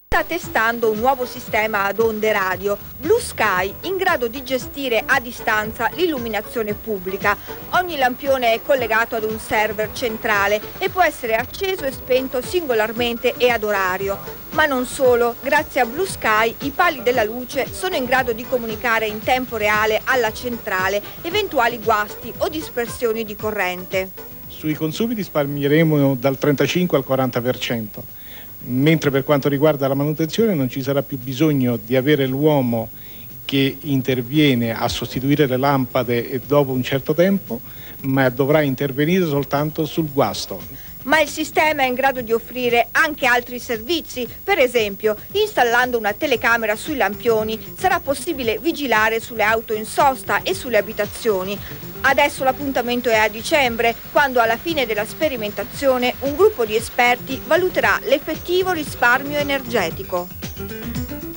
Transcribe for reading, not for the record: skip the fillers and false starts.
Sta testando un nuovo sistema ad onde radio, Blue Sky, in grado di gestire a distanza l'illuminazione pubblica. Ogni lampione è collegato ad un server centrale e può essere acceso e spento singolarmente e ad orario. Ma non solo, grazie a Blue Sky i pali della luce sono in grado di comunicare in tempo reale alla centrale eventuali guasti o dispersioni di corrente. Sui consumi risparmieremo dal 35 al 40%. Mentre per quanto riguarda la manutenzione non ci sarà più bisogno di avere l'uomo che interviene a sostituire le lampade dopo un certo tempo, ma dovrà intervenire soltanto sul guasto. Ma il sistema è in grado di offrire anche altri servizi. Per esempio, installando una telecamera sui lampioni sarà possibile vigilare sulle auto in sosta e sulle abitazioni. Adesso l'appuntamento è a dicembre, quando alla fine della sperimentazione un gruppo di esperti valuterà l'effettivo risparmio energetico.